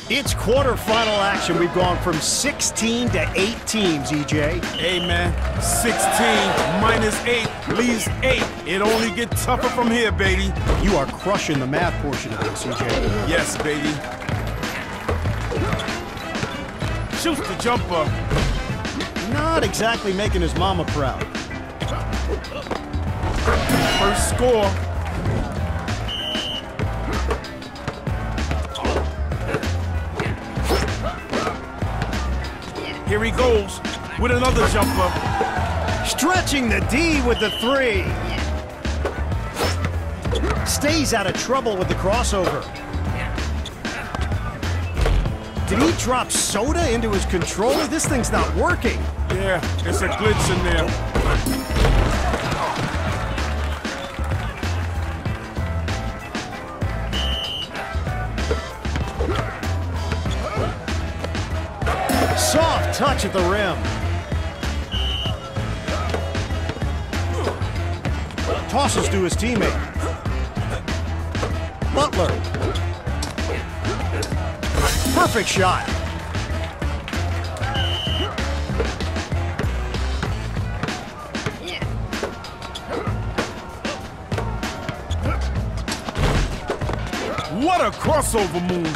It's quarterfinal action. We've gone from 16 to 8 teams, EJ. Hey, man, 16 minus 8 leaves 8. It only gets tougher from here, baby. You are crushing the math portion of this, EJ. Yes, baby. Shoots the jumper. Not exactly making his mama proud. First score. Here he goes with another jumper. Stretching the D with the 3. Stays out of trouble with the crossover. Did he drop soda into his controller? This thing's not working. Yeah, it's a glitch in there. Soft touch at the rim. Tosses to his teammate. Butler. Perfect shot. What a crossover move.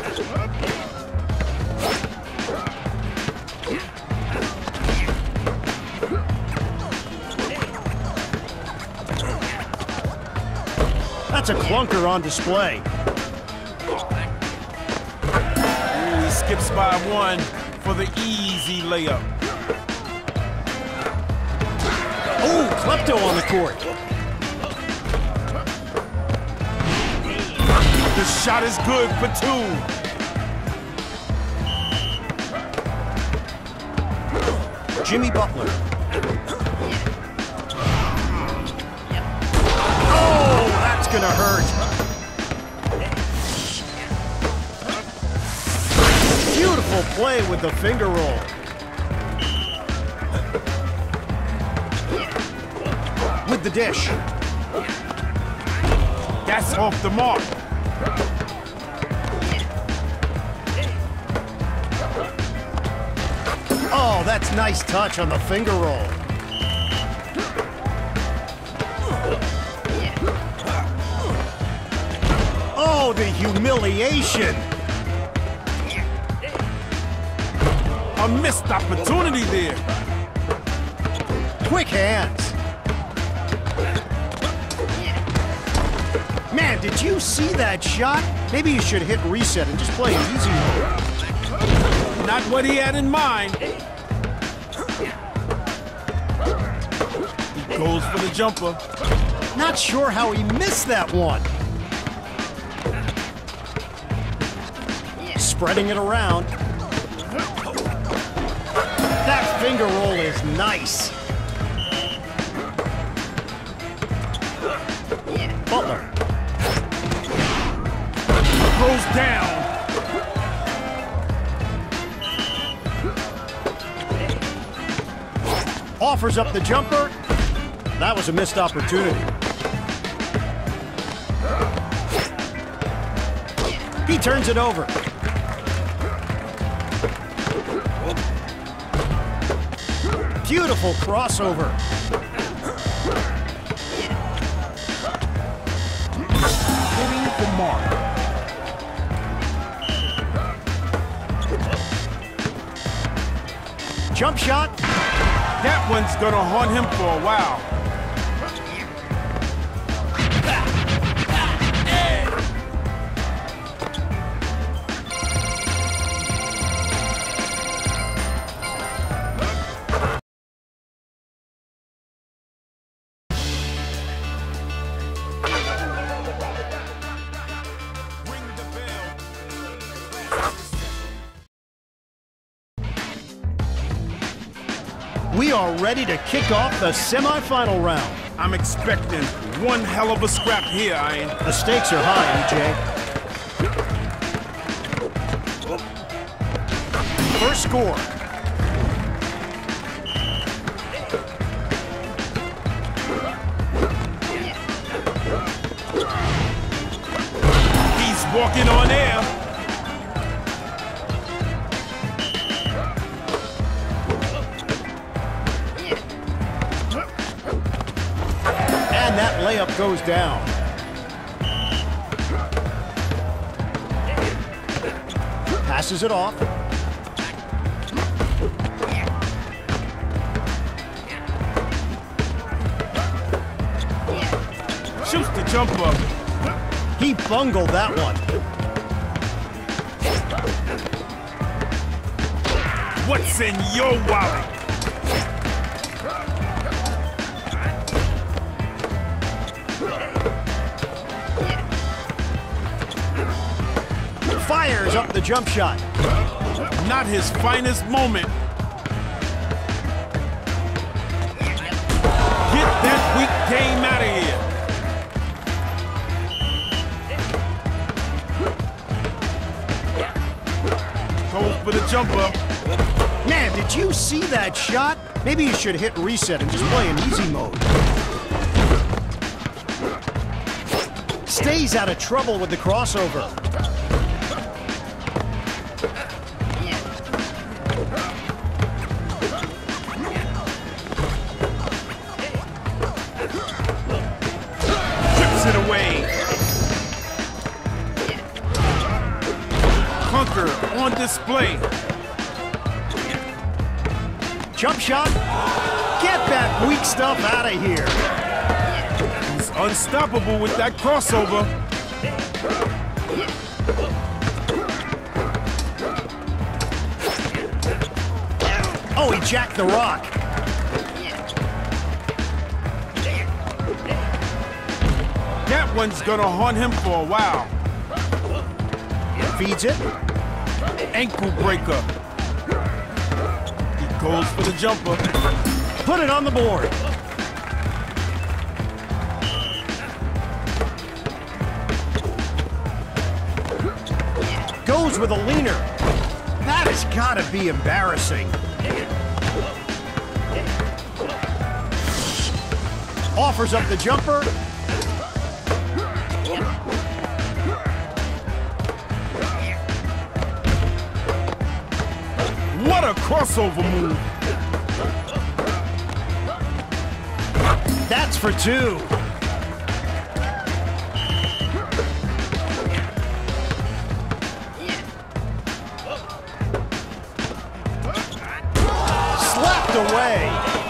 That's a clunker on display. Ooh, he skips by 1 for the easy layup. Oh, Klepto on the court. The shot is good for 2. Jimmy Butler. Gonna hurt. Beautiful play with the finger roll. With the dish. That's off the mark. Oh, that's nice touch on the finger roll. Oh, the humiliation! A missed opportunity there. Quick hands. Man, did you see that shot? Maybe you should hit reset and just play an easy mode. Not what he had in mind. He goes for the jumper. Not sure how he missed that one. Spreading it around. That finger roll is nice. Butler. Goes down. Offers up the jumper. That was a missed opportunity. He turns it over. Beautiful crossover. Hitting the mark. Jump shot. That one's gonna haunt him for a while. We are ready to kick off the semifinal round. I'm expecting one hell of a scrap here, Ian. The stakes are high, EJ. First score. He's walking on air. layup goes down. Passes it off. Shoots the jumper. He bungled that one. What's in your wallet? Fires up the jump shot. Not his finest moment. Get that weak game out of here. Goes for the jumper. Man, did you see that shot? Maybe you should hit reset and just play in easy mode. Stays out of trouble with the crossover. Trips it away. Clunker on display. Jump shot. Get that weak stuff out of here. He's unstoppable with that crossover. Oh, he jacked the rock. That one's gonna haunt him for a while. Feeds it. Ankle breaker. He goes for the jumper. Put it on the board. Goes with a leaner. That has got to be embarrassing. Offers up the jumper. What a crossover move. That's for two. Slapped away.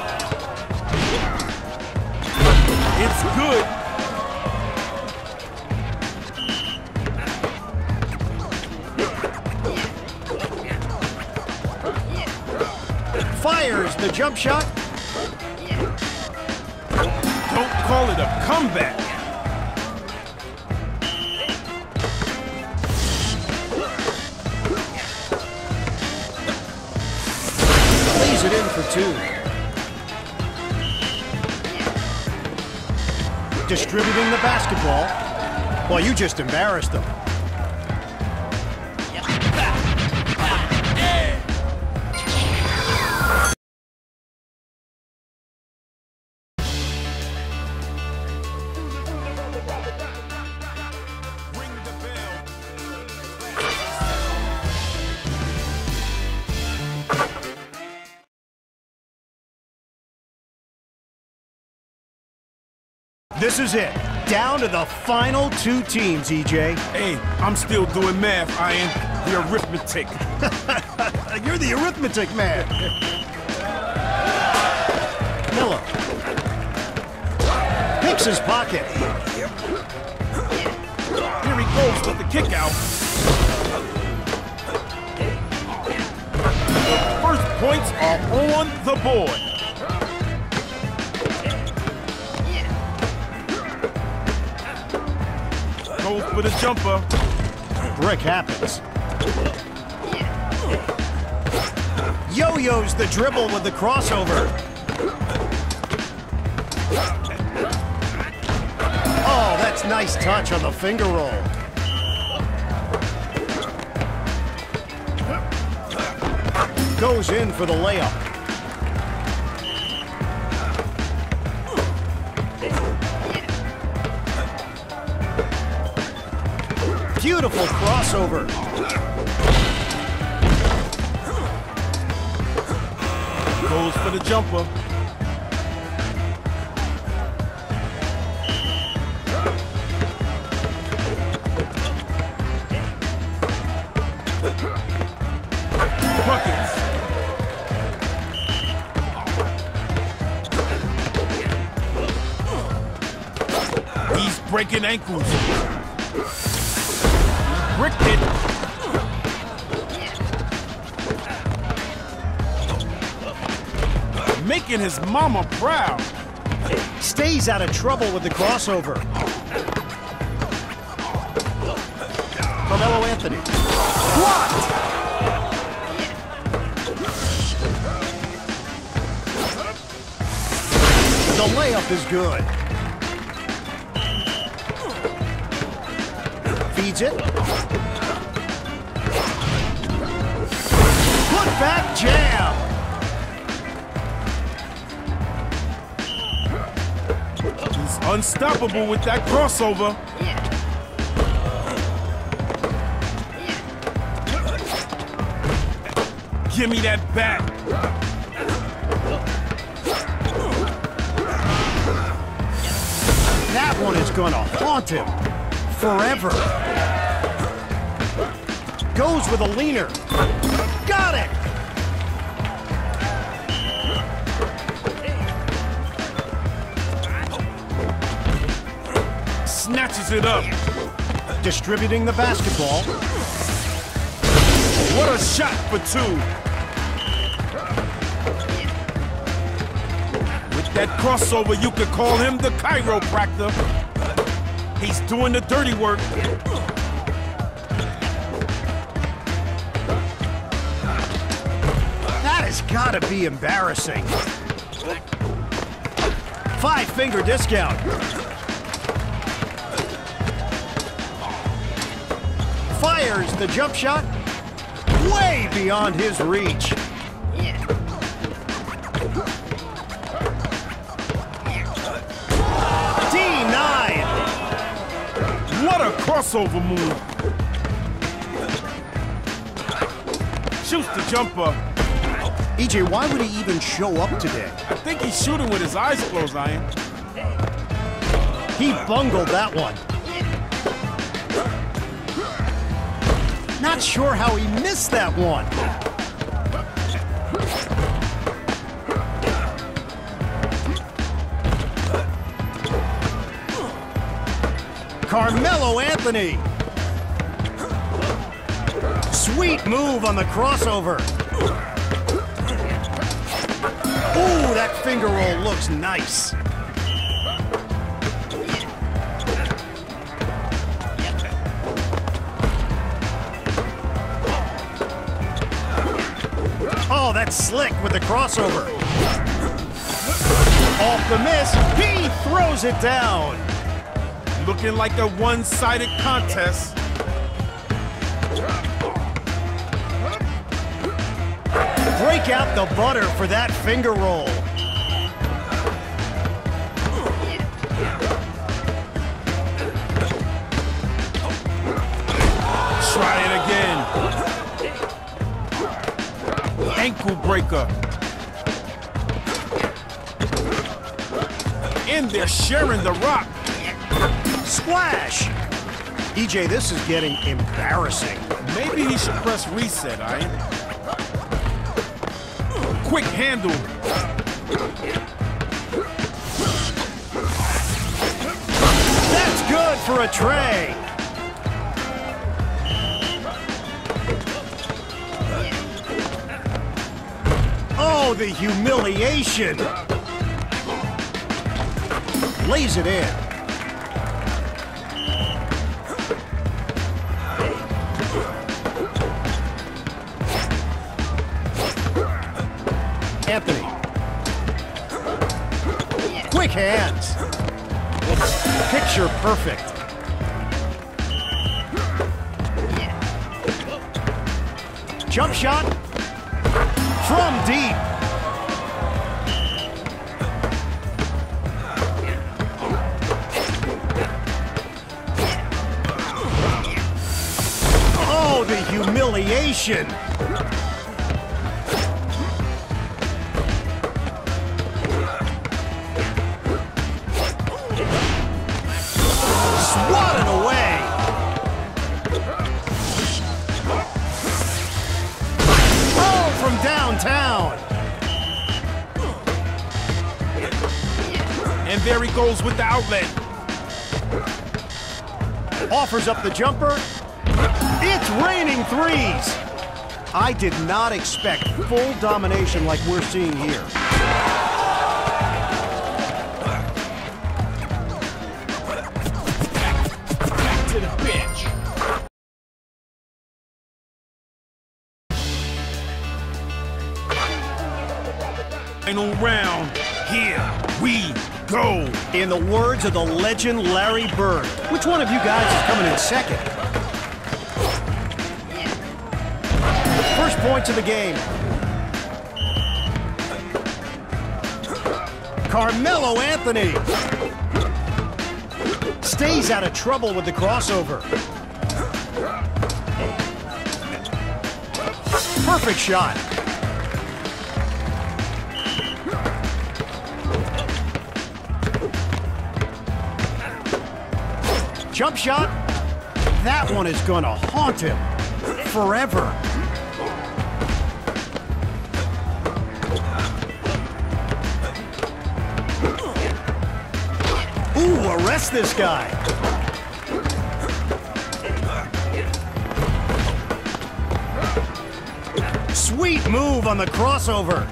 It's good. Fires the jump shot. Don't call it a comeback. Lays it in for two. Distributing the basketball. Well, you just embarrassed them. This is it. Down to the final two teams, EJ. Hey, I'm still doing math, Ian. The arithmetic. You're the arithmetic man. Miller. Picks his pocket. Here he goes with the kick out. The first points are on the board. Goes for the jumper. Brick happens. Yo-yo's the dribble with the crossover. Oh, that's nice touch on the finger roll. Goes in for the layup. Beautiful crossover. Goes for the jumper. Buckets. He's breaking ankles. Bricked it. Making his mama proud. Stays out of trouble with the crossover. Carmelo Anthony. Blocked! The layup is good. Feeds it. Put back jam. He's unstoppable with that crossover. Give me that bat. That one is gonna haunt him forever. Goes with a leaner. Got it! Snatches it up. Distributing the basketball. What a shot for two. With that crossover, you could call him the chiropractor. He's doing the dirty work. That has got to be embarrassing. 5-finger discount. Fires the jump shot way beyond his reach. D9. What a crossover move. Shoots the jumper. EJ, why would he even show up today? I think he's shooting with his eyes closed, Ian. He bungled that one. Not sure how he missed that one. Carmelo Anthony. Sweet move on the crossover. Ooh, that finger roll looks nice. Oh, that's slick with the crossover. Off the miss, he throws it down. Looking like a one-sided contest. Break out the butter for that finger roll. Try it again. Ankle breaker. And they're sharing the rock. Splash! EJ, this is getting embarrassing. Maybe he should press reset, Ian. Quick handle. That's good for a tray. Oh, the humiliation. Lays it in. Anthony. Quick hands. Picture perfect. Jump shot from deep. Oh, the humiliation. Swatted away. there he goes with the outlet. Offers up the jumper. It's raining threes. I did not expect full domination like we're seeing here. Back to the bench. Final round. Here we go. In the words of the legend Larry Bird, which one of you guys is coming in second? First points of the game. Carmelo Anthony stays out of trouble with the crossover. Perfect shot. Jump shot. That one is going to haunt him forever. Ooh, arrest this guy. Sweet move on the crossover.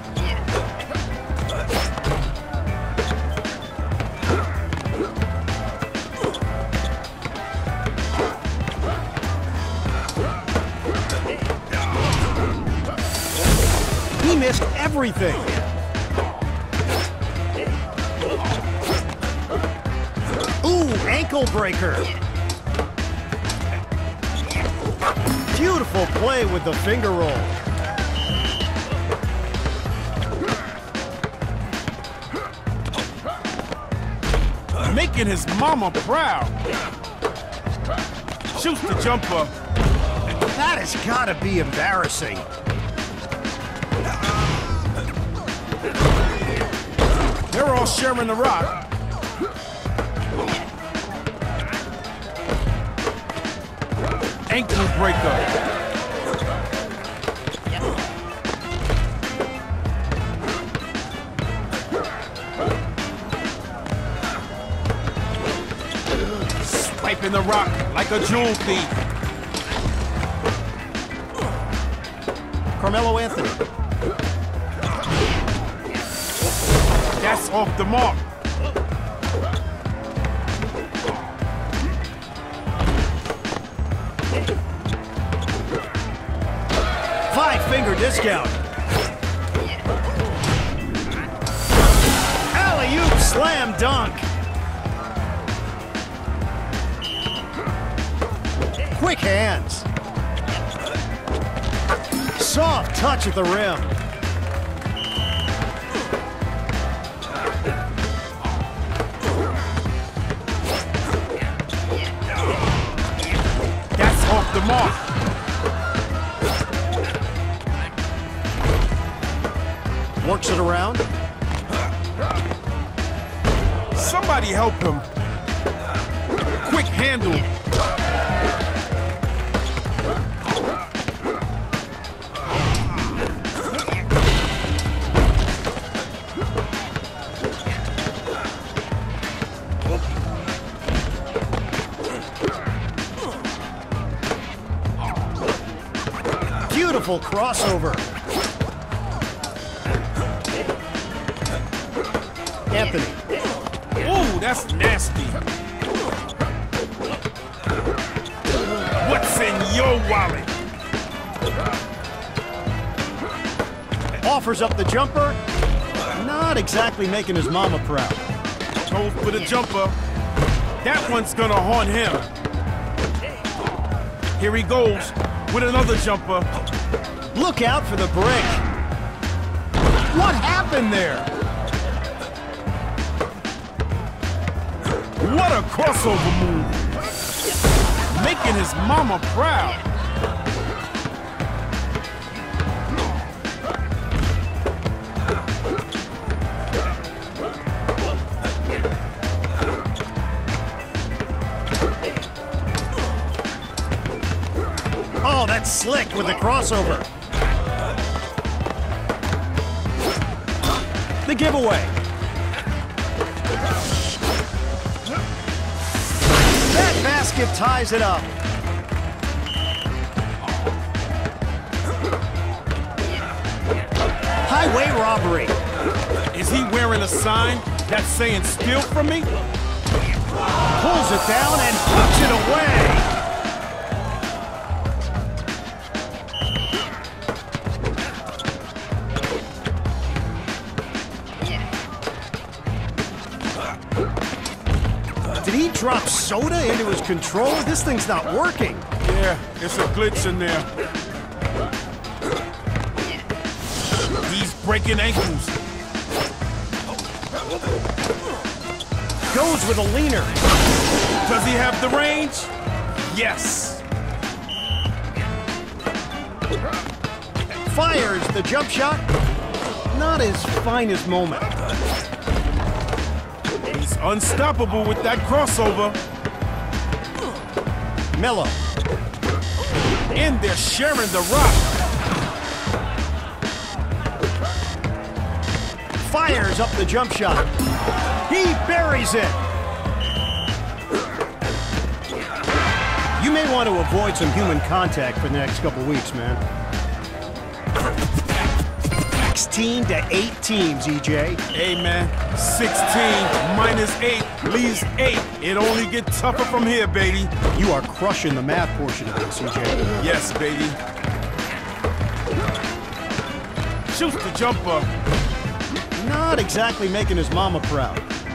He missed everything. Ooh, ankle breaker. Beautiful play with the finger roll. Making his mama proud. Shoots the jumper. That has got to be embarrassing. They're all sharing the rock. Ankle breaker. Swiping the rock like a jewel thief. Carmelo Anthony. That's off the mark. Five-finger discount. Alley-oop slam dunk. Quick hands. Soft touch at the rim. That's off the mark. Works it around. Somebody help him. Quick handle. Beautiful crossover. Anthony. Ooh, that's nasty. What's in your wallet? Offers up the jumper. Not exactly making his mama proud. Goes for the jumper. That one's gonna haunt him. Here he goes with another jumper. Look out for the break. What happened there? What a crossover move. Making his mama proud. Oh, that's slick with the crossover. The giveaway. That basket ties it up. Highway robbery. Is he wearing a sign that's saying steal from me? Pulls it down and puts it away. Did he drop soda into his controller? This thing's not working. Yeah, it's a glitch in there. He's breaking ankles. Goes with a leaner. Does he have the range? Yes. Fires the jump shot. Not his finest moment. He's unstoppable with that crossover. Melo. And they're sharing the rock. Fires up the jump shot. He buries it. You may want to avoid some human contact for the next couple weeks, man. 16 to 8 teams, EJ. Hey, man, 16 minus 8 leaves 8. It only gets tougher from here, baby. You are crushing the math portion of this, EJ. Yes, baby. Shoots the jumper. Not exactly making his mama proud.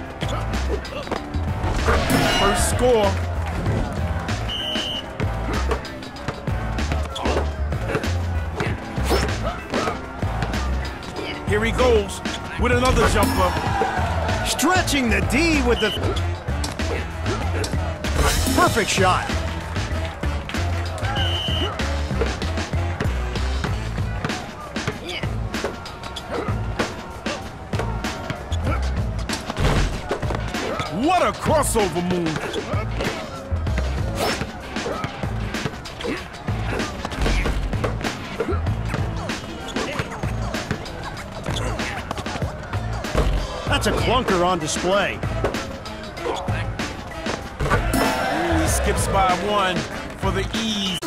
First score. Here he goes with another jumper. Stretching the D with the perfect shot. What a crossover move. That's a clunker on display. Ooh, he skips by one for the ease.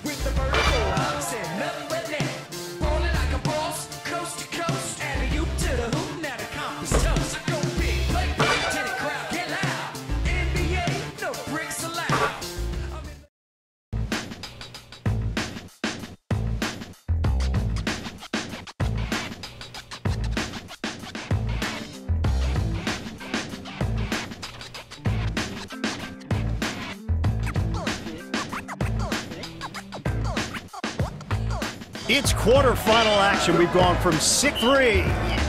It's quarterfinal action. We've gone from 6-3.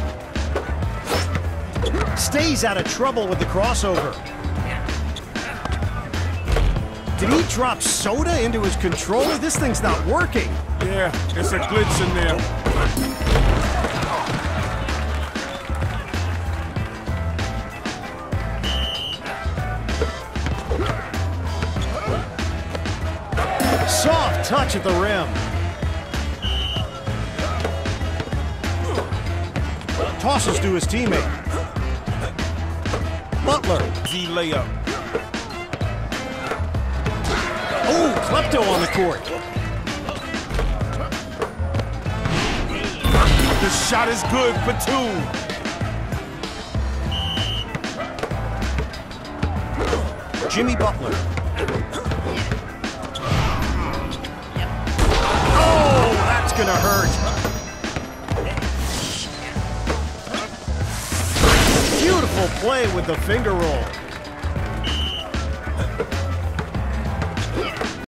Stays out of trouble with the crossover. Did he drop soda into his controller? This thing's not working. Yeah, it's a glitch in there. Soft touch at the rim. Tosses to his teammate. Butler. Z layup. Oh, Klepto on the court. The shot is good for 2. Jimmy Butler. Oh, that's gonna hurt. Beautiful play with the finger roll.